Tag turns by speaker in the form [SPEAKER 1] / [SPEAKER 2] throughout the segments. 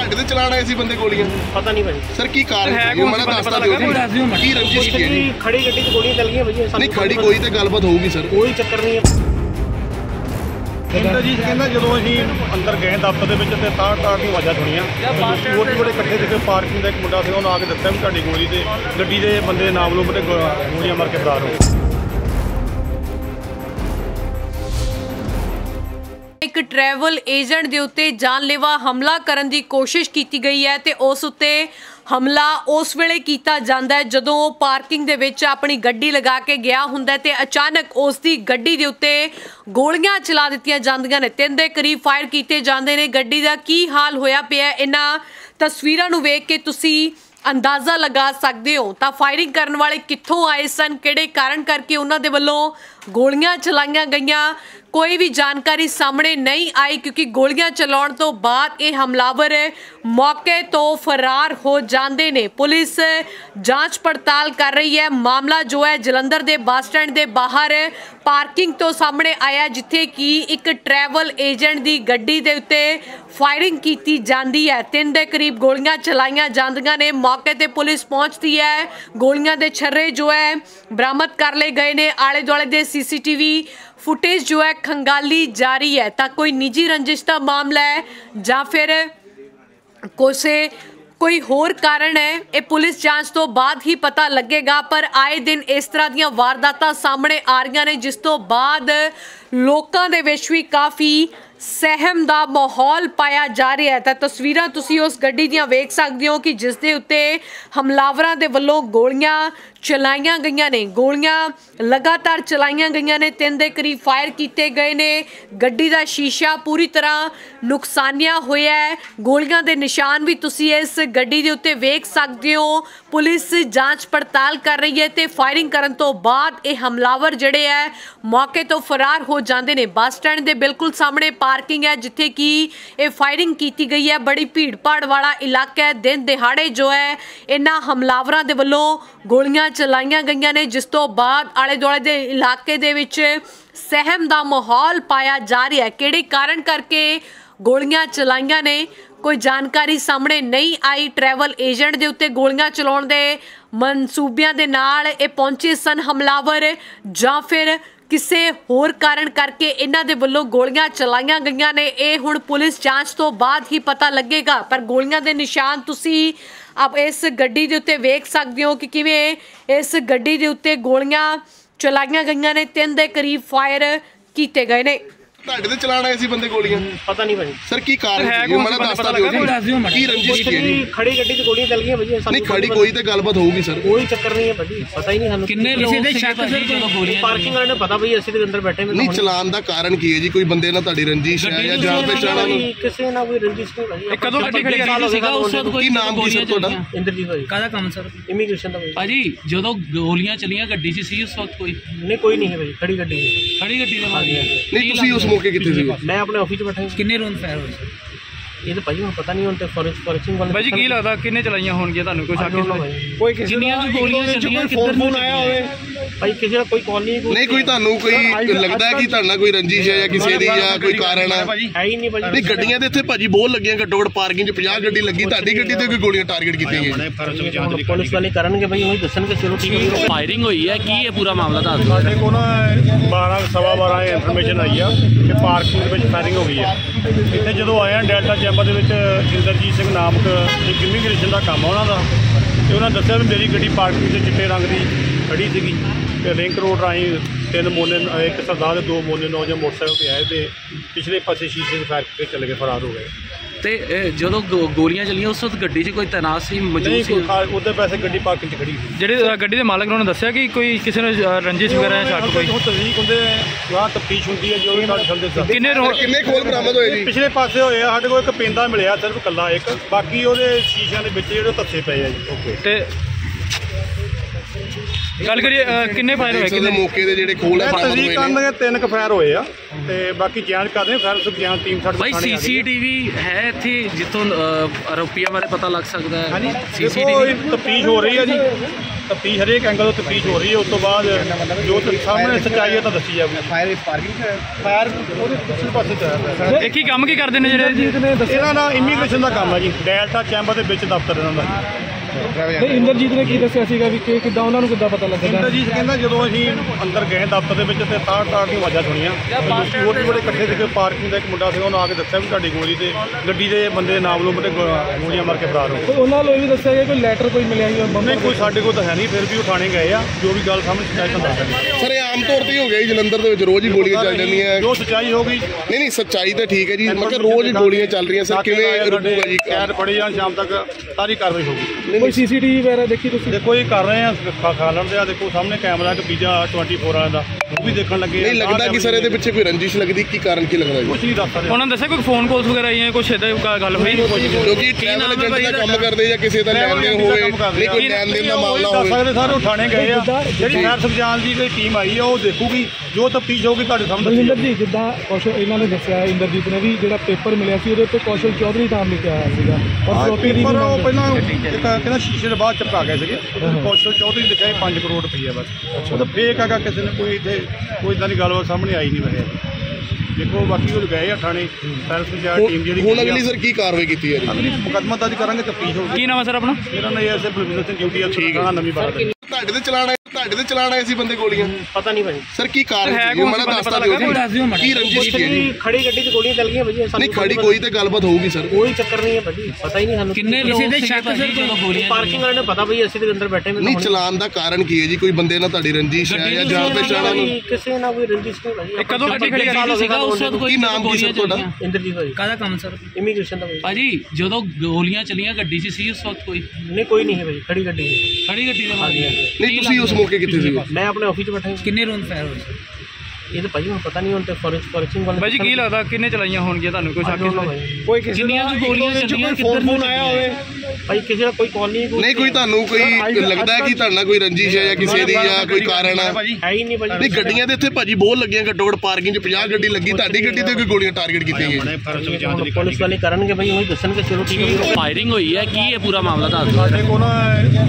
[SPEAKER 1] ਤੁਹਾਡੇ ਤੇ ਚਲਾਣ ਆਏ ਸੀ ਬੰਦੇ ਗੋਲੀਆਂ?
[SPEAKER 2] ਪਤਾ ਨਹੀਂ ਭਾਜੀ
[SPEAKER 1] ਸਰ ਕੀ ਕਾਰਨ ਹੈ? ਮਾੜਾ ਦੱਸਦਾ ਦਿਓ ਕੀ ਰੰਜਿਸ਼ ਕੀ ਹੈ ਜੀ?
[SPEAKER 2] ਖੜੀ ਗੱਡੀ 'ਚ ਗੋਲੀਆਂ ਚੱਲ ਗਈਆਂ ਭਾਜੀ।
[SPEAKER 1] ਨਹੀਂ ਖੜੀ ਕੋਈ ਤੇ ਗੱਲਬਾਤ ਹੋਊਗੀ ਸਰ।
[SPEAKER 2] ਕੋਈ ਚੱਕਰ ਨਹੀਂ ਹੈ।
[SPEAKER 3] ਕਹਿੰਦਾ ਜੀ ਜਦੋਂ ਅਸੀਂ ਅੰਦਰ ਗਏ ਦਫ਼ਤਰ ਦੇ ਵਿੱਚ ਤੇ ਤਾੜ ਦੀ ਆਵਾਜ਼ਾਂ ਸੁਣੀਆਂ। ਹੋਰ ਵੀ ਬੜੇ ਇਕੱਠੇ ਸੀਗੇ। ਪਾਰਕਿੰਗ ਦਾ ਇੱਕ ਮੁੰਡਾ ਸੀ, ਉਹਨੇ ਆ ਕੇ ਦੱਸਿਆ ਵੀ ਤੁਹਾਡੀ ਗੋਲੀ ਤੇ ਗੱਡੀ ਦੇ ਬੰਦੇ ਦੇ ਨਾਮ ਲੋ ਤੇ ਗੋਲੀਆਂ ਮਾਰ ਕੇ ਫਰਾਰ ਹੋ ਗਏ।
[SPEAKER 4] ਇੱਕ ਟਰੈਵਲ ਏਜੰਟ ਦੇ ਉੱਤੇ ਜਾਨਲੇਵਾ ਹਮਲਾ ਕਰਨ ਦੀ ਕੋਸ਼ਿਸ਼ ਕੀਤੀ ਗਈ ਹੈ ਤੇ ਉਸ ਉੱਤੇ ਹਮਲਾ ਉਸ ਵੇਲੇ ਕੀਤਾ ਜਾਂਦਾ ਹੈ ਜਦੋਂ ਉਹ ਪਾਰਕਿੰਗ ਦੇ ਵਿੱਚ ਆਪਣੀ ਗੱਡੀ ਲਗਾ ਕੇ ਗਿਆ ਹੁੰਦਾ ਤੇ ਅਚਾਨਕ ਉਸ ਦੀ ਗੱਡੀ ਦੇ ਉੱਤੇ ਗੋਲੀਆਂ ਚਲਾ ਦਿੱਤੀਆਂ ਜਾਂਦੀਆਂ ਨੇ। 3 ਦੇ ਕਰੀਬ ਫਾਇਰ ਕੀਤੇ ਜਾਂਦੇ ਨੇ। ਗੱਡੀ ਦਾ ਕੀ ਹਾਲ ਹੋਇਆ ਪਿਆ ਇਹਨਾਂ ਤਸਵੀਰਾਂ ਨੂੰ ਵੇਖ ਕੇ ਤੁਸੀਂ ਅੰਦਾਜ਼ਾ ਲਗਾ ਸਕਦੇ ਹੋ। ਤਾਂ ਫਾਇਰਿੰਗ ਕਰਨ ਵਾਲੇ ਕਿੱਥੋਂ ਆਏ ਸਨ, ਕਿਹੜੇ ਕਾਰਨ ਕਰਕੇ ਉਹਨਾਂ ਦੇ ਵੱਲੋਂ ਗੋਲੀਆਂ ਚਲਾਈਆਂ ਗਈਆਂ, ਕੋਈ ਵੀ ਜਾਣਕਾਰੀ ਸਾਹਮਣੇ ਨਹੀਂ ਆਈ ਕਿਉਂਕਿ ਗੋਲੀਆਂ ਚਲਾਉਣ ਤੋਂ ਬਾਅਦ ਇਹ ਹਮਲਾਵਰ ਮੌਕੇ ਤੋਂ ਫਰਾਰ ਹੋ ਜਾਂਦੇ ਨੇ। ਪੁਲਿਸ ਜਾਂਚ ਪੜਤਾਲ ਕਰ ਰਹੀ ਹੈ। ਮਾਮਲਾ ਜੋ ਹੈ ਜਲੰਧਰ ਦੇ ਬੱਸ ਸਟੈਂਡ ਦੇ ਬਾਹਰ ਪਾਰਕਿੰਗ ਤੋਂ ਸਾਹਮਣੇ ਆਇਆ ਜਿੱਥੇ ਕਿ ਇੱਕ ਟਰੈਵਲ ਏਜੰਟ ਦੀ ਗੱਡੀ ਦੇ ਉੱਤੇ ਫਾਇਰਿੰਗ ਕੀਤੀ ਜਾਂਦੀ ਹੈ। 3 ਦੇ ਕਰੀਬ ਗੋਲੀਆਂ ਚਲਾਈਆਂ ਜਾਂਦੀਆਂ ਨੇ। ਮੌਕੇ ਤੇ ਪੁਲਿਸ ਪਹੁੰਚਦੀ ਹੈ। ਗੋਲੀਆਂ ਦੇ ਛर्रे ਜੋ ਹੈ ਬਰਾਮਦ ਕਰ ਲਏ ਗਏ ਨੇ। ਆਲੇ ਦੁਆਲੇ ਦੇ ਸੀਸੀਟੀਵੀ ਫੁਟੇਜ ਜੋ ਹੈ ਖੰਗਾਲੀ ਜਾ ਰਹੀ ਹੈ। ਤਾਂ ਕੋਈ ਨਿੱਜੀ ਰੰਜਿਸ਼ ਦਾ ਮਾਮਲਾ ਹੈ ਜਾਂ ਫਿਰ ਕੋਈ ਹੋਰ ਕਾਰਨ ਹੈ, ਇਹ ਪੁਲਿਸ ਜਾਂਚ ਤੋਂ ਬਾਅਦ ਹੀ ਪਤਾ ਲੱਗੇਗਾ। ਪਰ ਆਏ ਦਿਨ ਇਸ ਤਰ੍ਹਾਂ ਦੀਆਂ ਵਾਰਦਾਤਾਂ ਸਾਹਮਣੇ ਆ ਰਹੀਆਂ ਨੇ ਜਿਸ ਤੋਂ ਬਾਅਦ ਲੋਕਾਂ ਦੇ ਵਿੱਚ ਵੀ ਕਾਫੀ ਸਹਿਮ ਦਾ ਮਾਹੌਲ ਪਾਇਆ ਜਾ ਰਿਹਾ ਹੈ। ਤਾਂ ਤਸਵੀਰਾਂ ਤੁਸੀਂ ਉਸ ਗੱਡੀ ਦੀਆਂ ਵੇਖ ਸਕਦੇ ਹੋ ਕਿ ਜਿਸ ਦੇ ਉੱਤੇ ਹਮਲਾਵਰਾਂ ਦੇ ਵੱਲੋਂ ਗੋਲੀਆਂ ਚਲਾਈਆਂ ਗਈਆਂ ਨੇ। ਗੋਲੀਆਂ ਲਗਾਤਾਰ ਚਲਾਈਆਂ ਗਈਆਂ ਨੇ। 3 ਦੇ ਕਰੀਬ ਫਾਇਰ ਕੀਤੇ ਗਏ ਨੇ। ਗੱਡੀ ਦਾ ਸ਼ੀਸ਼ਾ ਪੂਰੀ ਤਰ੍ਹਾਂ ਨੁਕਸਾਨਿਆ ਹੋਇਆ ਹੈ। ਗੋਲੀਆਂ ਦੇ ਨਿਸ਼ਾਨ ਵੀ ਤੁਸੀਂ ਇਸ ਗੱਡੀ ਦੇ ਉੱਤੇ ਵੇਖ ਸਕਦੇ ਹੋ। ਪੁਲਿਸ ਜਾਂਚ ਪੜਤਾਲ ਕਰ ਰਹੀ ਹੈ ਤੇ ਫਾਇਰਿੰਗ ਕਰਨ ਤੋਂ ਬਾਅਦ ਇਹ ਹਮਲਾਵਰ ਜਿਹੜੇ ਹੈ ਮੌਕੇ ਤੋਂ ਫਰਾਰ ਹੋ ਜਾਂਦੇ ਨੇ। ਬੱਸ ਸਟੈਂਡ ਦੇ ਬਿਲਕੁਲ ਸਾਹਮਣੇ ਪਾਰਕਿੰਗ ਹੈ ਜਿੱਥੇ ਕਿ ਇਹ ਫਾਇਰਿੰਗ ਕੀਤੀ ਗਈ ਹੈ। ਬੜੀ ਭੀੜ ਭਾੜ ਵਾਲਾ ਇਲਾਕਾ ਹੈ। ਦਿਨ ਦਿਹਾੜੇ ਜੋ ਹੈ ਇਹਨਾਂ ਹਮਲਾਵਰਾਂ ਦੇ ਵੱਲੋਂ ਗੋਲੀਆਂ ਚਲਾਈਆਂ ਗਈਆਂ ਨੇ ਜਿਸ ਤੋਂ ਬਾਅਦ ਆਲੇ ਦੁਆਲੇ ਦੇ ਇਲਾਕੇ ਦੇ ਵਿੱਚ ਸਹਿਮ ਦਾ ਮਾਹੌਲ ਪਾਇਆ ਜਾ ਰਿਹਾ ਹੈ। ਕਿਹੜੇ ਕਾਰਨ ਕਰਕੇ ਗੋਲੀਆਂ ਚਲਾਈਆਂ ਨੇ ਕੋਈ ਜਾਣਕਾਰੀ ਸਾਹਮਣੇ ਨਹੀਂ ਆਈ। ਟਰੈਵਲ ਏਜੰਟ ਦੇ ਉੱਤੇ ਗੋਲੀਆਂ ਚਲਾਉਣ ਦੇ ਮਨਸੂਬਿਆਂ ਦੇ ਨਾਲ ਇਹ ਪਹੁੰਚੇ ਸਨ ਹਮਲਾਵਰ ਜਾਂ ਫਿਰ ਕਿਸੇ ਹੋਰ ਕਾਰਨ ਕਰਕੇ ਇਹਨਾਂ ਦੇ ਵੱਲੋਂ ਗੋਲੀਆਂ ਚਲਾਈਆਂ ਗਈਆਂ ਨੇ। ਇਹ ਹੁਣ ਪੁਲਿਸ ਜਾਂਚ ਤੋਂ ਬਾਅਦ ਹੀ ਪਤਾ ਲੱਗੇਗਾ। ਪਰ ਗੋਲੀਆਂ ਦੇ ਨਿਸ਼ਾਨ ਤੁਸੀਂ ਆਪ ਇਸ ਗੱਡੀ ਦੇ ਉੱਤੇ ਵੇਖ ਸਕਦੇ ਹੋ ਕਿ ਕਿਵੇਂ ਇਸ ਗੱਡੀ ਦੇ ਉੱਤੇ ਗੋਲੀਆਂ ਚਲਾਈਆਂ ਗਈਆਂ ਨੇ। 3 ਦੇ ਕਰੀਬ ਫਾਇਰ ਕੀਤੇ ਗਏ ਨੇ।
[SPEAKER 1] ਤੁਹਾਡੇ ਤੇ ਚਲਾਣ ਆਏ ਸੀ ਬੰਦੇ ਗੋਲੀਆਂ? ਪਤਾ ਨਹੀਂ ਭਾਜੀ। ਸਰ ਕੀ ਕਾਰਨ ਹੈ? ਮਾੜਾ ਦੱਸਦਾ ਦਿਓ ਕੀ ਰੰਜਿਸ਼ ਕੀ ਹੈ ਜੀ?
[SPEAKER 2] ਖੜੀ ਗੱਡੀ 'ਚ ਗੋਲੀਆਂ ਚੱਲ ਗਈਆਂ ਭਾਜੀ।
[SPEAKER 1] ਨਹੀਂ ਖੜੀ ਕੋਈ ਤੇ ਗੱਲਬਾਤ ਹੋਊਗੀ ਸਰ। ਕੋਈ
[SPEAKER 2] ਚੱਕਰ ਨਹੀਂ ਹੈ ਭਾਜੀ। ਪਤਾ ਹੀ ਨਹੀਂ ਸਾਨੂੰ
[SPEAKER 5] ਕਿੰਨੇ ਕਿਸੇ ਦੇ ਸ਼ੱਕ ਸਰ ਜਦੋਂ ਗੋਲੀਆਂ
[SPEAKER 2] ਪਾਰਕਿੰਗ ਵਾਲੇ ਨੇ ਪਤਾ ਭਾਜੀ ਅਸੀਂ ਤੇ ਅੰਦਰ ਬੈਠੇ
[SPEAKER 1] ਨਹੀਂ ਚਲਾਣ ਦਾ ਕਾਰਨ ਕੀ ਹੈ ਜੀ? ਕੋਈ ਬੰਦੇ ਨਾਲ ਤੁਹਾਡੀ ਰੰਜਿਸ਼ ਹੈ ਜਾਂ ਜਾਣ ਪਛਾਣ?
[SPEAKER 2] ਕਿਸੇ ਨਾਲ ਕੋਈ ਰੰਜਿਸ਼ ਨਹੀਂ ਭਾਜੀ।
[SPEAKER 5] ਕਦੋਂ ਗੱਡੀ ਖੜੀ ਸੀਗਾ ਉਸ ਵਕਤ?
[SPEAKER 1] ਕੀ ਨਾਮ ਕੀ ਸਰ ਤੁਹਾਡਾ?
[SPEAKER 2] ਇੰਦਰਜੀਤ ਭਾਜੀ।
[SPEAKER 5] ਕਾਹਦਾ ਕੰਮ ਸਰ?
[SPEAKER 2] ਇਮੀਗ੍ਰੇਸ਼ਨ ਦਾ
[SPEAKER 5] ਭਾਜੀ। ਜਦੋਂ ਗੋਲੀਆਂ ਚੱਲੀਆਂ ਗੱਡੀ 'ਚ ਸੀ ਉਸ ਵਕਤ ਕੋਈ?
[SPEAKER 2] ਨਹੀਂ ਕੋਈ ਨਹੀਂ ਹੈ ਭਾਜੀ। ਖੜੀ ਗੱਡੀ
[SPEAKER 5] ਦੇ ਮਾਰੀ?
[SPEAKER 1] ਨਹੀਂ ਤੁਸੀਂ ਉਸ ਮੌਕੇ ਕਿੱਥੇ ਸੀ?
[SPEAKER 2] ਮੈਂ ਆਪਣੇ ਆਫਿਸ 'ਚ ਬੈਠਾ।
[SPEAKER 5] ਕਿੰਨੇ ਰੌਂਡ ਫਾਇਰ ਹੋਏ ਸਰ?
[SPEAKER 2] ਇਹ ਤਾਂ ਭਾਜੀ ਹੁਣ ਪਤਾ ਨਹੀਂ। ਹੁਣ ਤੇ ਫੋਰੈਂਸਿਕ ਵਾਲੇ
[SPEAKER 3] ਭਾਜੀ ਕੀ ਲੱਗਦਾ ਕਿੰਨੇ ਚਲਾਈਆਂ ਹੋਣਗੀਆਂ ਤੁਹਾਨੂੰ? ਕੋਈ ਸ਼ੱਕ?
[SPEAKER 5] ਕੋਈ ਕਿਸੇ ਦੀਆਂ ਗੋਲੀਆਂ ਚੱਲੀਆਂ
[SPEAKER 3] ਫੋਨ ਆਇਆ ਹੋਵੇ
[SPEAKER 2] ਭਾਈ ਕਿਸੇ ਦਾ ਕੋਈ ਕਾਲ
[SPEAKER 1] ਨਹੀਂ ਕੋਈ ਤੁਹਾਨੂੰ ਕੋਈ ਲੱਗਦਾ ਹੈ ਕਿ ਤੁਹਾਡਾ ਕੋਈ ਰੰਜਿਸ਼ ਹੈ ਜਾਂ ਕਿਸੇ ਦੀ ਜਾਂ ਕੋਈ ਕਾਰਨ ਹੈ?
[SPEAKER 2] ਹੈ ਹੀ ਨਹੀਂ ਭਾਜੀ।
[SPEAKER 1] ਨਹੀਂ ਗੱਡੀਆਂ ਦੇ ਇੱਥੇ ਭਾਜੀ ਬਹੁਤ ਲੱਗੀਆਂ। ਘੱਟੋ ਘੱਟ ਪਾਰਕਿੰਗ 'ਚ 50 ਗੱਡੀ ਲੱਗੀ। ਤੁਹਾਡੀ ਗੱਡੀ ਤੇ ਕੋਈ ਗੋਲੀਆਂ ਟਾਰਗੇਟ ਕੀਤੀਆਂ ਗਈਆਂ?
[SPEAKER 2] ਪੁਲਿਸ ਵਾਲੇ ਕਰਨਗੇ ਭਾਈ, ਉਹੀ ਦੱਸਣਗੇ। ਚਲੋ ਠੀਕ ਹੈ।
[SPEAKER 5] ਫਾਇਰਿੰਗ ਹੋਈ ਹੈ ਕੀ ਇਹ ਪੂਰਾ ਮਾਮਲਾ ਦੱਸ ਦਿਓ।
[SPEAKER 3] ਸਾਡੇ ਕੋਲ ਨਾ 12:15 ਇਨਫੋਰਮੇਸ਼ਨ ਆਈ ਆ ਕਿ ਪਾਰਕਿੰਗ ਦੇ ਵਿੱਚ ਫਾਇਰਿੰਗ ਹੋ ਗਈ ਆ। ਇੱਥੇ ਜਦੋਂ ਆਏ ਆ ਡੈਲਟਾ ਚੈਂਬਰ ਦੇ ਵਿੱਚ ਇੰਦਰਜੀਤ ਸਿੰਘ ਨਾਮਕ ਇੱਕ ਇਮੀਗ੍ਰੇਸ਼ਨ ਦਾ ਕੰਮ ਉਹਨਾਂ ਦਾ, ਤੇ ਉਹਨਾਂ ਦੱਸਿਆ ਵੀ ਮੇਰੀ ਗੱਡੀ ਪਾਰਕਿੰਗ 'ਚ ਚਿੱਟੇ ਰੰਗ ਦੀ ਖੜੀ ਸੀਗੀ ਤੇ ਲਿੰਕ ਰੋਡ ਰਾਹੀਂ 3 ਮੋਨੇ, ਇੱਕ ਸਰਦਾਰ ਦੇ 2 ਮੋਨੇ ਨੌਜਵਾਨ ਮੋਟਰਸਾਈਕਲ ਤੇ ਆਏ ਤੇ ਪਿਛਲੇ ਪਾਸੇ ਸ਼ੀਸ਼ੇ ਦੇ ਫਾਇਰ ਕਰਕੇ ਚਲੇ ਗਏ, ਫਰਾਰ ਹੋ ਗਏ।
[SPEAKER 5] ਤੇ ਜਦੋਂ ਗੋਲੀਆਂ ਚੱਲੀਆਂ ਉਸ ਵਕਤ ਗੱਡੀ 'ਚ ਕੋਈ ਤੈਨਾਤ ਸੀ, ਮੌਜੂਦ ਸੀ?
[SPEAKER 3] ਉਹਦੇ ਪੈਸੇ ਗੱਡੀ ਪਾਰਕਿੰਗ 'ਚ ਖੜੀ ਸੀ।
[SPEAKER 6] ਜਿਹੜੇ ਗੱਡੀ ਦੇ ਮਾਲਕ ਨੇ ਉਹਨਾਂ ਦੱਸਿਆ ਕਿ ਕੋਈ ਕਿਸੇ ਨੇ ਰੰਜਿਸ਼ ਵਗੈਰਾ ਸ਼ੱਕ ਕੋਈ?
[SPEAKER 3] ਤਸਦੀਕ ਹੁੰਦੇ ਆ, ਤਫਤੀਸ਼ ਹੁੰਦੀ ਹੈ ਜੋ ਵੀ ਸਾਡੇ ਸੰਦੇ।
[SPEAKER 1] ਕਿੰਨੇ ਖੋਲ ਬਰਾਮਦ ਹੋਏ ਜੀ?
[SPEAKER 3] ਪਿਛਲੇ ਪਾਸੇ ਹੋਏ ਆ। ਸਾਡੇ ਕੋਲ ਇੱਕ ਪਿੰਦਾ ਮਿਲਿਆ ਸਿਰਫ ਇਕੱਲਾ ਇੱਕ, ਬਾਕੀ ਉਹਦੇ ਸ਼ੀਸ਼ਿਆਂ ਦੇ ਵਿੱਚ ਜਿਹੜੇ ਧੱਸੇ ਪਏ ਆ ਜੀ। ਓਕੇ।
[SPEAKER 6] ਤੇ ਗੱਲ ਕਰੀਏ ਕਿੰਨੇ ਫਾਇਰ ਹੋਏ
[SPEAKER 1] ਕਿੰਨੇ ਮੌਕੇ ਦੇ ਜਿਹੜੇ ਖੋਲ
[SPEAKER 3] ਤਸਦੀਕ ਕਰਨ ਦੇ 3 ਕੁ ਫਾਇਰ ਹੋਏ ਆ ਤੇ ਬਾਕੀ ਜਾਂਚ ਕਰ ਰਹੇ ਫਾਇਰ ਸੁਖਿਆਨ ਟੀਮ ਸਾਡੇ
[SPEAKER 5] ਭਾਈ ਸੀਸੀਟੀਵੀ ਹੈ ਇੱਥੇ ਜਿੱਥੋਂ ਆਰੋਪੀਆਂ ਬਾਰੇ ਪਤਾ ਲੱਗ ਸਕਦਾ ਹੈ?
[SPEAKER 3] ਹਾਂਜੀ
[SPEAKER 5] ਸੀਸੀਟੀਵੀ
[SPEAKER 3] ਤਫਤੀਸ਼ ਹੋ ਰਹੀ ਹੈ ਜੀ, ਤਫਤੀਸ਼ ਹਰੇਕ ਐਂਗਲ ਤੋਂ ਤਫਤੀਸ਼ ਹੋ ਰਹੀ ਹੈ। ਉਸ ਤੋਂ ਬਾਅਦ ਜੋ ਸਾਹਮਣੇ ਸੱਚਾਈ ਹੈ ਤਾਂ ਦੱਸੀ ਜਾਊਗੀ। ਫਾਇਰ ਉਹਦੇ ਪਿਛਲੇ ਪਾਸੇ ਚੱਲ
[SPEAKER 6] ਇਹ ਕੀ ਕੰਮ ਕੀ ਕਰਦੇ ਨੇ ਜਿਹੜੇ
[SPEAKER 3] ਇਹਨਾਂ ਦਾ ਇਮੀਗ੍ਰੇਸ਼ਨ ਦਾ ਕੰਮ ਹੈ ਜੀ, ਡੈਲਟਾ ਚੈਂਬਰ ਦੇ ਵਿੱਚ ਦਫ਼ਤਰ ਇਹਨਾਂ ਦਾ।
[SPEAKER 6] ਇੰਦਰਜੀਤ ਨੇ ਕੀ ਦੱਸਿਆ ਸੀਗਾ ਵੀ ਕਿੱਦਾਂ ਉਹਨਾਂ ਨੂੰ ਕਿੱਦਾਂ ਪਤਾ ਲੱਗਾ?
[SPEAKER 3] ਇੰਦਰਜੀਤ ਕਹਿੰਦਾ ਜਦੋਂ ਅਸੀਂ ਅੰਦਰ ਗਏ ਦਫ਼ਤਰ ਦੇ ਵਿੱਚ ਤੇ ਤਾੜ ਦੀ ਆਵਾਜ਼ਾਂ ਸੁਣੀਆਂ, ਹੋਰ ਵੀ ਬੜੇ ਇਕੱਠੇ ਸੀਗੇ। ਪਾਰਕਿੰਗ ਦਾ ਇੱਕ ਮੁੰਡਾ ਸੀ, ਉਹਨੇ ਆ ਕੇ ਦੱਸਿਆ ਵੀ ਤੁਹਾਡੀ ਗੋਲੀ ਤੇ ਗੱਡੀ ਦੇ ਬੰਦੇ ਨਾਮ ਲੋ ਤੇ ਗੋਲੀਆਂ ਮਾਰ ਕੇ ਫਰਾਰ ਹੋ ਗਏ।
[SPEAKER 6] ਉਹਨਾਂ ਨੂੰ ਇਹ ਵੀ ਦੱਸਿਆ ਗਿਆ ਕੋਈ ਲੈਟਰ ਕੋਈ ਮਿਲਿਆ ਹੀ
[SPEAKER 3] ਨਹੀਂ, ਕੋਈ ਸਾਡੇ ਕੋਲ ਤਾਂ ਹੈ ਨਹੀਂ, ਫਿਰ ਵੀ ਉਹ ਥਾਣੇ ਗਏ ਆ। ਜੋ ਵੀ ਗੱਲ ਸਾਹਮਣੇ ਸੱਚਾਈ ਤਾਂ ਦੱਸ ਦਿੰਦੇ
[SPEAKER 1] ਸਰ। ਇਹ ਆਮ ਤੌਰ ਤੇ ਹੋ ਗਿਆ ਜੀ ਜਲੰਧਰ ਦੇ ਵਿੱਚ ਰੋਜ਼ ਹੀ ਗੋਲੀਆਂ ਚੱਲ ਜਾਂਦੀਆਂ।
[SPEAKER 3] ਜੋ ਸੱਚਾਈ ਹੋ ਗਈ
[SPEAKER 1] ਨਹੀਂ ਸੱਚਾਈ ਤਾਂ ਠੀਕ ਹੈ ਜੀ, ਮੈਂ ਕਿਹਾ ਰੋਜ਼ ਗੋਲੀਆਂ ਚੱਲ ਰਹੀਆਂ ਸਰ, ਕਿਵੇਂ ਰੁਕੂਗਾ ਜੀ?
[SPEAKER 3] ਖੈਰ ਫੜੇ ਜਾਣ ਸ਼ਾਮ ਤੱਕ ਸਾਰੀ ਕਾਰਵਾਈ ਹੋਊਗੀ।
[SPEAKER 6] ਕੋਈ ਸੀਸੀਟੀਵੀ ਵਗੈਰਾ ਦੇਖੀ ਤੁਸੀਂ?
[SPEAKER 3] ਦੇਖੋ ਇਹ ਕਰ ਰਹੇ ਆ ਖਾ ਲੈਣ ਦੇ ਆ। ਦੇਖੋ ਸਾਹਮਣੇ ਕੈਮਰਾ ਕਿ ਪੀਜਾ 24 ਵਾਲਾ ਦਾ ਉਹ ਵੀ ਦੇਖਣ ਲੱਗੇ।
[SPEAKER 1] ਨਹੀਂ ਲੱਗਦਾ ਕਿ ਸਰ ਇਹਦੇ ਪਿੱਛੇ ਕੋਈ ਰੰਜਿਸ਼ ਲੱਗਦੀ, ਕੀ ਕਾਰਨ ਕੀ ਲੱਗਦਾ ਜੀ?
[SPEAKER 3] ਕੁਝ ਨਹੀਂ ਦੱਸ ਸਕਦੇ।
[SPEAKER 6] ਉਹਨਾਂ ਨੇ ਦੱਸਿਆ ਕੋਈ ਫੋਨ ਕਾਲਸ ਵਗੈਰਾ ਆਈਆਂ, ਕੁਛ ਇਦਾਂ ਗੱਲ ਹੋਈ?
[SPEAKER 1] ਕਿਉਂਕਿ ਟਰੈਵਲ ਏਜੰਟ ਦਾ ਕੰਮ ਕਰਦੇ ਜਾਂ ਕਿਸੇ ਦਾ ਲੈਣ ਦੇਣ ਹੋਵੇ, ਨਹੀਂ ਕੋਈ ਲੈਣ ਦੇਣ ਦਾ ਮਾਮਲਾ
[SPEAKER 3] ਦੱਸ
[SPEAKER 1] ਹੋਵੇ।
[SPEAKER 3] ਸਕਦੇ ਸਾਰੇ ਥਾਣੇ ਗਏ ਆ। ਜਿਹੜੀ ਫਾਇਰ ਸੁਖਜਾਨ ਦੀ ਕੋਈ ਟੀਮ ਆਈ ਆ ਉਹ ਦੇਖੂਗੀ, ਜੋ ਤਫਤੀਸ਼ ਹੋਊਗੀ ਤੁਹਾਡੇ ਸਾਹਮਣੇ।
[SPEAKER 6] ਇੰਦਰਜੀਤ ਜਿੱਦਾਂ ਕੌਸ਼ਲ ਇਹਨਾਂ ਨੇ ਦੱਸਿਆ, ਇੰਦਰਜੀਤ ਨੇ ਵੀ ਜਿਹੜਾ ਪੇਪਰ ਮਿਲਿਆ ਸੀ ਉਹਦੇ ਉੱਤੇ ਕੌਸ਼ਲ ਚੌਧਰੀ ਨਾਮ ਲਿਖਿਆ ਹੋਇਆ ਸੀਗਾ।
[SPEAKER 3] ਪੇਪਰ ਉਹ ਪਹਿਲਾਂ ਕਹਿੰਦਾ ਸ਼ੀਸ਼ੇ ਦੇ ਬਾਅਦ ਚਪਕਾ ਗਏ ਸੀਗੇ। ਕੌਸ਼ਲ ਚੌਧਰੀ ਲਿਖਿਆ 5 ਕਰੋੜ ਰੁਪਈਆ ਬਸ। ਉਹ ਤਾਂ ਫੇਕ ਹੈਗਾ, ਕਿਸੇ ਨੇ ਕੋਈ ਇੱਥੇ ਕੋਈ ਇਦਾਂ ਦੀ ਗੱਲਬਾਤ ਸਾਹਮਣੇ ਆਈ ਨਹੀਂ ਵੈਸੇ। ਦੇਖੋ ਬਾਕੀ ਉਹ ਗਏ ਆ ਥਾਣੇ ਫਾਇਰ ਸੁਖਜਾਨ ਟੀਮ ਜਿਹੜੀ।
[SPEAKER 1] ਹੁਣ ਅਗਲੀ ਸਰ ਕੀ ਕਾਰਵਾਈ ਕੀਤੀ ਹੈ ਜੀ?
[SPEAKER 3] ਅਗਲੀ ਮੁਕੱਦਮਾ ਦਰਜ ਕਰਾਂਗੇ, ਤਫਤੀਸ਼ ਹੋਊਗੀ।
[SPEAKER 6] ਕੀ ਨਾਮ ਹੈ ਸਰ ਆਪਣਾ?
[SPEAKER 3] ਮੇਰਾ ਨਾਮ ਐਸੇ ਬਲਵਿੰਦਰ ਸਿੰਘ ਡਿਊਟੀ ਆ ਨਵੀਂ ਬਾਤ।
[SPEAKER 1] ਤੁਹਾਡੇ ਤੇ ਚਲਾਣ ਆਏ ਸੀ ਬੰਦੇ ਗੋਲੀਆਂ?
[SPEAKER 2] ਪਤਾ ਨਹੀਂ ਭਾਈ
[SPEAKER 1] ਸਰ ਕੀ ਕਾਰਨ ਸੀ? ਮੈਨੂੰ ਦੱਸਤਾ ਦਿਓ ਕੀ ਰੰਜਿਸ਼ ਕੀ ਹੈ ਜੀ?
[SPEAKER 2] ਖੜੀ ਗੱਡੀ 'ਚ ਗੋਲੀਆਂ ਚੱਲ ਗਈਆਂ ਭਾਜੀ।
[SPEAKER 1] ਨਹੀਂ ਖੜੀ ਕੋਈ ਤੇ ਗੱਲਬਾਤ ਹੋਊਗੀ ਸਰ।
[SPEAKER 2] ਕੋਈ ਚੱਕਰ ਨਹੀਂ ਹੈ ਭਾਜੀ, ਪਤਾ ਹੀ ਨਹੀਂ ਸਾਨੂੰ
[SPEAKER 5] ਕਿੰਨੇ ਲੋਕ ਸੀਗੇ ਜਦੋਂ ਗੋਲੀਆਂ
[SPEAKER 2] ਪਾਰਕਿੰਗ ਵਾਲੇ ਨੇ ਪਤਾ ਭਾਈ, ਅਸੀਂ ਤੇ ਅੰਦਰ ਬੈਠੇ
[SPEAKER 1] ਨਹੀਂ ਚਲਾਨ ਦਾ ਕਾਰਨ ਕੀ ਹੈ ਜੀ? ਕੋਈ ਬੰਦੇ ਨਾਲ ਤੁਹਾਡੀ ਰੰਜਿਸ਼ ਹੈ ਜਾਂ ਜਾਣ ਪਛਾਣ ਨੂੰ?
[SPEAKER 2] ਕਿਸੇ ਨਾਲ ਕੋਈ ਰੰਜਿਸ਼ ਨਹੀਂ ਭਾਜੀ।
[SPEAKER 6] ਕਦੋਂ ਗੱਡੀ ਖੜੀ
[SPEAKER 5] ਸੀਗਾ ਉਸ ਵਕਤ?
[SPEAKER 1] ਕੀ ਨਾਮ ਕੀ ਸਰ ਤੁਹਾਡਾ?
[SPEAKER 2] ਇੰਦਰਜੀਤ ਭਾਜੀ।
[SPEAKER 5] ਕਾਹਦਾ ਕੰਮ ਸਰ?
[SPEAKER 2] ਇਮੀਗ੍ਰੇਸ਼ਨ ਦਾ
[SPEAKER 5] ਭਾਜੀ ਜਦੋਂ ਗੋਲੀਆਂ ਚੱਲੀਆਂ ਗੱਡੀ 'ਚ ਸੀ ਉਸ ਵਕਤ ਕੋਈ?
[SPEAKER 2] ਨਹੀਂ ਕੋਈ ਨਹੀਂ ਹੈ ਭਾਜੀ, ਖੜੀ ਗੱਡੀ ਹੈ।
[SPEAKER 5] ਖੜੀ ਗੱਡੀ ਦੇ ਮਾਰੀ?
[SPEAKER 1] ਨਹੀਂ ਤੁਸੀਂ ਉਸ ਮੌਕੇ ਕਿੱਥੇ ਸੀ?
[SPEAKER 2] ਮੈਂ ਆਪਣੇ ਆਫਿਸ 'ਚ ਬੈਠਾ ਹਾਂ।
[SPEAKER 5] ਕਿੰਨੇ ਰੌਂਡ ਫਾਇਰ ਹੋਏ?
[SPEAKER 2] ਇਹ ਤਾਂ ਭਾਜੀ ਹੁਣ ਪਤਾ ਨਹੀਂ, ਹੁਣ ਤੇ ਫੋਰੈਂਸਿਕ ਵਾਲੇ।
[SPEAKER 6] ਭਾਈ ਜੀ ਕੀ ਲੱਗਦਾ ਕਿੰਨੇ ਚਲਾਈਆਂ ਹੋਣਗੀਆਂ ਤੁਹਾਨੂੰ? ਕੋਈ ਸ਼ੱਕ?
[SPEAKER 3] ਕੋਈ
[SPEAKER 5] ਕਿੰਨੀਆਂ ਗੋਲੀਆਂ ਚੱਲੀਆਂ?
[SPEAKER 3] ਫੋਨ ਆਇਆ ਹੋਵੇ
[SPEAKER 2] ਭਾਈ ਕਿਸੇ ਦਾ ਕੋਈ ਕਾਲ
[SPEAKER 1] ਨਹੀਂ ਕੋਈ ਤੁਹਾਨੂੰ ਕੋਈ ਲੱਗਦਾ ਕਿ ਤੁਹਾਡੇ ਨਾਲ ਕੋਈ ਰੰਜਿਸ਼ ਹੈ ਜਾਂ ਕਿਸੇ ਦੀ ਜਾਂ ਕੋਈ ਕਾਰਨ ਹੈ?
[SPEAKER 2] ਹੈ ਹੀ ਨਹੀਂ ਭਾਜੀ।
[SPEAKER 1] ਨਹੀਂ ਗੱਡੀਆਂ ਦੇ ਇੱਥੇ ਭਾਜੀ ਬਹੁਤ ਲੱਗੀਆਂ, ਘੱਟੋ ਘੱਟ ਪਾਰਕਿੰਗ 'ਚ 50 ਗੱਡੀ ਲੱਗੀ, ਤੁਹਾਡੀ ਗੱਡੀ ਤੇ ਕੋਈ ਗੋਲੀਆਂ ਟਾਰਗੇਟ ਕੀਤੀਆਂ ਗਈਆਂ?
[SPEAKER 2] ਪੁਲਿਸ ਵਾਲੇ ਕਰਨਗੇ ਭਾਈ, ਉਹੀ ਦੱਸਣਗੇ। ਚਲੋ ਠੀਕ ਹੈ।
[SPEAKER 5] ਫਾਇਰਿੰਗ ਹੋਈ ਹੈ, ਕੀ ਇਹ ਪੂਰਾ ਮਾਮਲਾ ਦੱਸ ਦਿਓ।
[SPEAKER 3] ਸਾਡੇ ਕੋਲ ਨਾ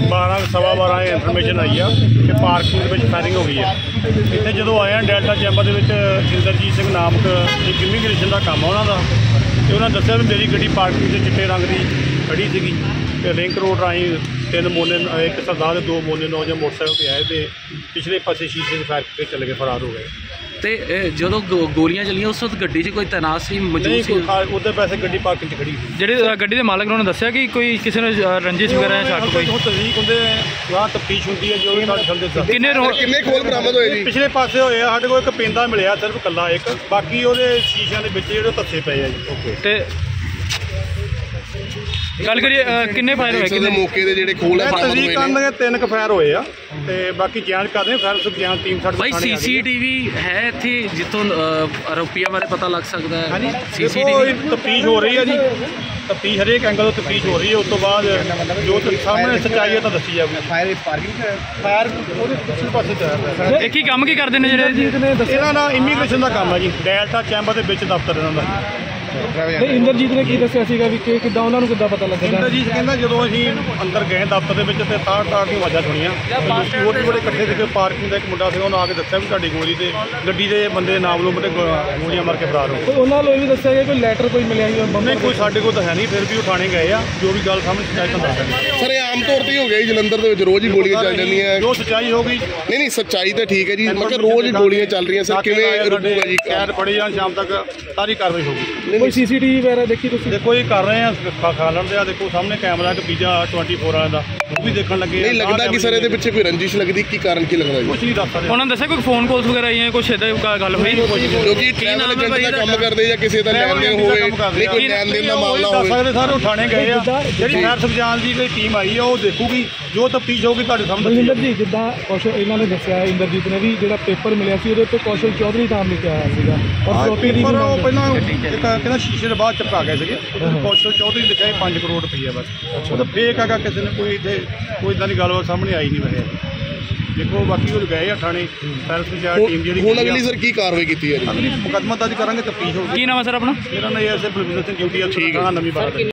[SPEAKER 3] 12:15 ਇਨਫੋਰਮੇਸ਼ਨ ਆਈ ਆ ਕਿ ਪਾਰਕਿੰਗ ਦੇ ਵਿੱਚ ਫਾਇਰਿੰਗ ਹੋ ਗਈ ਆ। ਇੱਥੇ ਜਦੋਂ ਆਏ ਆ ਡੈਲਟਾ ਚੈਂਬਰ ਦੇ ਵਿੱਚ ਇੰਦਰਜੀਤ ਸਿੰਘ ਨਾਮਕ ਇੱਕ ਇਮੀਗ੍ਰੇਸ਼ਨ ਦਾ ਕੰਮ ਆ ਉਹਨਾਂ ਦਾ, ਤੇ ਉਹਨਾਂ ਦੱਸਿਆ ਵੀ ਮੇਰੀ ਗੱਡੀ ਪਾਰਕਿੰਗ 'ਚ ਚਿੱਟੇ ਰੰਗ ਦੀ ਖੜੀ ਸੀਗੀ ਤੇ ਲਿੰਕ ਰੋਡ ਰਾਹੀਂ 3 ਮੋਨੇ, ਇੱਕ ਸਰਦਾਰ ਦੇ 2 ਮੋਨੇ ਨੌਜਵਾਨ ਮੋਟਰਸਾਈਕਲ ਤੇ ਆਏ ਤੇ ਪਿਛਲੇ ਪਾਸੇ ਸ਼ੀਸ਼ੇ 'ਚ ਫਾਇਰ ਕਰਕੇ ਚੱਲ ਕੇ ਫਰਾਰ ਹੋ ਗਏ।
[SPEAKER 5] ਤੇ ਜਦੋਂ ਗੋਲੀਆਂ ਚੱਲੀਆਂ ਉਸ ਵਕਤ ਗੱਡੀ 'ਚ ਕੋਈ ਤੈਨਾਤ ਸੀ, ਮੌਜੂਦ ਸੀ?
[SPEAKER 3] ਉਹਦੇ ਪੈਸੇ ਗੱਡੀ ਪਾਰਕਿੰਗ 'ਚ ਖੜੀ ਸੀ।
[SPEAKER 6] ਜਿਹੜੇ ਗੱਡੀ ਦੇ ਮਾਲਕ ਨੇ ਉਹਨਾਂ ਦੱਸਿਆ ਕਿ ਕੋਈ ਕਿਸੇ ਨੇ ਰੰਜਿਸ਼ ਵਗੈਰਾ ਜਾਂ ਸ਼ੱਕ ਕੋਈ?
[SPEAKER 3] ਤਸਦੀਕ ਹੁੰਦੇ ਆ, ਤਫਤੀਸ਼ ਹੁੰਦੀ ਹੈ ਜੋ ਵੀ ਸਾਡੇ ਸਾਹਮਣੇ।
[SPEAKER 1] ਕਿੰਨੇ ਖੋਲ ਬਰਾਮਦ ਹੋਏ ਜੀ?
[SPEAKER 3] ਪਿਛਲੇ ਪਾਸੇ ਹੋਏ ਆ, ਸਾਡੇ ਕੋਲ ਇੱਕ ਪੈਂਦਾ ਮਿਲਿਆ ਸਿਰਫ ਇਕੱਲਾ ਇੱਕ, ਬਾਕੀ ਉਹਦੇ ਸ਼ੀਸ਼ਿਆਂ ਦੇ ਵਿੱਚ ਜਿਹੜੇ ਧੱਸੇ ਪਏ ਆ ਜੀ। ਓਕੇ
[SPEAKER 6] ਤੇ ਗੱਲ ਕਰੀਏ ਕਿੰਨੇ ਫਾਇਰ ਹੋਏ?
[SPEAKER 1] ਕਿੰਨੇ ਮੌਕੇ ਦੇ ਜਿਹੜੇ ਖੋਲ
[SPEAKER 3] ਤਸਦੀਕ ਕਰਨ ਦੇ 3 ਕੁ ਫਾਇਰ ਹੋਏ ਆ ਤੇ ਬਾਕੀ ਜਾਂਚ ਕਰ ਰਹੇ ਫਾਇਰ ਸੁਖਜਾਨ ਟੀਮ ਸਾਡੇ
[SPEAKER 5] ਭਾਈ ਸੀਸੀਟੀਵੀ ਹੈ ਇੱਥੇ ਜਿੱਥੋਂ ਆਰੋਪੀਆਂ ਬਾਰੇ ਪਤਾ ਲੱਗ ਸਕਦਾ ਹੈ?
[SPEAKER 3] ਹਾਂਜੀ
[SPEAKER 5] ਸੀਸੀਟੀਵੀ
[SPEAKER 3] ਤਫਤੀਸ਼ ਹੋ ਰਹੀ ਹੈ ਜੀ, ਤਫਤੀਸ਼ ਹਰੇਕ ਐਂਗਲ ਤੋਂ ਤਫਤੀਸ਼ ਹੋ ਰਹੀ ਹੈ। ਉਸ ਤੋਂ ਬਾਅਦ ਜੋ ਸਾਹਮਣੇ ਸੱਚਾਈ ਹੈ ਤਾਂ ਦੱਸੀ ਜਾਊਗੀ। ਫਾਇਰ ਉਹਦੇ ਪਿਛਲੇ ਪਾਸੇ ਚੱਲ
[SPEAKER 6] ਇਹ ਕੀ ਕੰਮ ਕੀ ਕਰਦੇ ਨੇ ਜਿਹੜੇ?
[SPEAKER 3] ਇਹਨਾਂ ਦਾ ਇਮੀਗ੍ਰੇਸ਼ਨ ਦਾ ਕੰਮ ਹੈ ਜੀ, ਡੈਲਟਾ ਚੈਂਬਰ ਦੇ ਵਿੱਚ ਦਫ਼ਤਰ ਇਹਨਾਂ ਦਾ।
[SPEAKER 6] ਇੰਦਰਜੀਤ ਨੇ ਕੀ ਦੱਸਿਆ ਸੀਗਾ ਵੀ ਕਿੱਦਾਂ ਉਹਨਾਂ ਨੂੰ ਕਿੱਦਾਂ ਪਤਾ ਲੱਗਾ?
[SPEAKER 3] ਇੰਦਰਜੀਤ ਕਹਿੰਦਾ ਜਦੋਂ ਅਸੀਂ ਅੰਦਰ ਗਏ ਦਫ਼ਤਰ ਦੇ ਵਿੱਚ ਤੇ ਤਾੜ ਦੀ ਆਵਾਜ਼ਾਂ ਸੁਣੀਆਂ, ਹੋਰ ਵੀ ਬੜੇ ਇਕੱਠੇ ਸੀਗੇ। ਪਾਰਕਿੰਗ ਦਾ ਇੱਕ ਮੁੰਡਾ ਸੀ, ਉਹਨੇ ਆ ਕੇ ਦੱਸਿਆ ਵੀ ਤੁਹਾਡੀ ਗੋਲੀ ਤੇ ਗੱਡੀ ਦੇ ਬੰਦੇ ਨਾਮ ਲੋ ਤੇ ਗੋਲੀਆਂ ਮਾਰ ਕੇ ਫਰਾਰ ਹੋ ਗਏ।
[SPEAKER 6] ਉਹਨਾਂ ਨੂੰ ਇਹ ਵੀ ਦੱਸਿਆ ਗਿਆ ਕੋਈ ਲੈਟਰ ਕੋਈ ਮਿਲਿਆ ਹੀ
[SPEAKER 3] ਨਹੀਂ, ਕੋਈ ਸਾਡੇ ਕੋਲ ਤਾਂ ਹੈ ਨਹੀਂ, ਫਿਰ ਵੀ ਉਹ ਥਾਣੇ ਗਏ ਆ। ਜੋ ਵੀ ਗੱਲ ਸਾਹਮਣੇ ਸੱਚਾਈ ਤਾਂ ਦੱਸ ਦਿੰਦੇ
[SPEAKER 1] ਸਰ। ਇਹ ਆਮ ਤੌਰ ਤੇ ਹੋ ਗਿਆ ਜੀ ਜਲੰਧਰ ਦੇ ਵਿੱਚ ਰੋਜ਼ ਹੀ ਗੋਲੀਆਂ ਚੱਲ ਜਾਂਦੀਆਂ।
[SPEAKER 3] ਜੋ ਸੱਚਾਈ ਹੋਗੀ।
[SPEAKER 1] ਨਹੀਂ ਸੱਚਾਈ ਤਾਂ ਠੀਕ ਹੈ ਜੀ, ਮੈਂ ਕਿਹਾ ਰੋਜ਼ ਹੀ ਗੋਲੀਆਂ ਚੱਲ ਰਹੀਆਂ ਸਰ, ਕਿਵੇਂ ਰੁਕੂਗਾ ਜੀ?
[SPEAKER 3] ਖੈਰ ਫੜੇ ਜਾਣ ਸ਼ਾਮ ਤੱਕ ਸਾਰੀ ਕਾਰਵਾਈ ਹੋਊਗੀ।
[SPEAKER 6] ਕੋਈ ਸੀਸੀਟੀਵੀ ਵਗੈਰਾ ਦੇਖੀ ਤੁਸੀਂ?
[SPEAKER 3] ਦੇਖੋ ਇਹ ਕਰ ਰਹੇ ਆ ਖਾ ਲੈਣ ਦੇ ਆ। ਦੇਖੋ ਸਾਹਮਣੇ ਕੈਮਰਾ ਕਿ ਪੀਜਾ 24 ਵਾਲਾ ਦਾ ਉਹ ਵੀ ਦੇਖਣ ਲੱਗੇ।
[SPEAKER 1] ਨਹੀਂ ਲੱਗਦਾ ਕਿ ਸਰ ਇਹਦੇ ਪਿੱਛੇ ਕੋਈ ਰੰਜਿਸ਼ ਲੱਗਦੀ, ਕੀ ਕਾਰਨ ਕੀ ਲੱਗਦਾ ਜੀ?
[SPEAKER 3] ਕੁਝ ਨਹੀਂ ਦੱਸ ਸਕਦੇ।
[SPEAKER 6] ਉਹਨਾਂ ਨੇ ਦੱਸਿਆ ਕੋਈ ਫੋਨ ਕਾਲਸ ਵਗੈਰਾ ਆਈਆਂ, ਕੁਛ ਇਦਾਂ ਗੱਲ ਹੋਈ?
[SPEAKER 1] ਕਿਉਂਕਿ ਟਰੈਵਲ ਏਜੰਟ ਦਾ ਕੰਮ ਕਰਦੇ ਜਾਂ ਕਿਸੇ ਦਾ ਲੈਣ ਦੇਣ ਹੋਵੇ, ਨਹੀਂ ਕੋਈ ਲੈਣ ਦੇਣ ਦਾ ਮਾਮਲਾ
[SPEAKER 3] ਦੱਸ
[SPEAKER 1] ਹੋਵੇ।
[SPEAKER 3] ਸਕਦੇ ਸਾਰੇ ਥਾਣੇ ਗਏ ਆ। ਜਿਹੜੀ ਫਾਇਰ ਸੁਖਜਾਨ ਦੀ ਕੋਈ ਟੀਮ ਆਈ ਆ ਉਹ ਦੇਖੂਗੀ, ਜੋ ਤਫਤੀਸ਼ ਹੋਊਗੀ ਤੁਹਾਡੇ ਸਾਹਮਣੇ।
[SPEAKER 6] ਇੰਦਰਜੀਤ ਜਿੱਦਾਂ ਕੌਸ਼ਲ ਇਹਨਾਂ ਨੇ ਦੱਸਿਆ, ਇੰਦਰਜੀਤ ਨੇ ਵੀ ਜਿਹੜਾ ਪੇਪਰ ਮਿਲਿਆ ਸੀ ਉਹਦੇ ਉੱਤੇ ਕੌਸ਼ਲ ਚੌਧਰੀ ਨਾਮ ਲਿਖਿਆ ਹੋਇਆ ਸੀਗਾ।
[SPEAKER 3] ਪੇਪਰ ਉਹ ਪਹਿਲਾਂ ਕਹਿੰਦਾ ਸ਼ੀਸ਼ੇ ਦੇ ਬਾਅਦ ਚਪਕਾ ਗਏ ਸੀਗੇ। ਕੌਸ਼ਲ ਚੌਧਰੀ ਲਿਖਿਆ 5 ਕਰੋੜ ਰੁਪਈਆ ਬਸ। ਉਹ ਤਾਂ ਫੇਕ ਹੈਗਾ, ਕਿਸੇ ਨੇ ਕੋਈ ਇੱਥੇ ਕੋਈ ਇਦਾਂ ਦੀ ਗੱਲਬਾਤ ਸਾਹਮਣੇ ਆਈ ਨਹੀਂ ਵੈਸੇ। ਦੇਖੋ ਬਾਕੀ ਉਹ ਗਏ ਆ ਥਾਣੇ ਪੈਰਸ ਵਿਚਾਰ ਟੀਮ ਜਿਹੜੀ
[SPEAKER 1] ਹੁਣ ਅਗਲੀ ਸਰ ਕੀ ਕਾਰਵਾਈ ਕੀਤੀ ਹੈ ਜੀ?
[SPEAKER 3] ਅਗਲੀ ਮੁਕੱਦਮਾ ਦਰਜ ਕਰਾਂਗੇ, ਤਫਤੀਸ਼ ਹੋਊਗੀ।
[SPEAKER 5] ਕੀ ਨਾਮ ਹੈ ਸਰ ਆਪਣਾ?
[SPEAKER 3] ਮੇਰਾ ਨਾਮ ਐਸਏ ਬਲਵਿੰਦਰ ਸਿੰਘ ਡਿਊਟੀ ਆ, ਥਾਣਾ ਨਵੀਂ ਬਾਰਾਤ।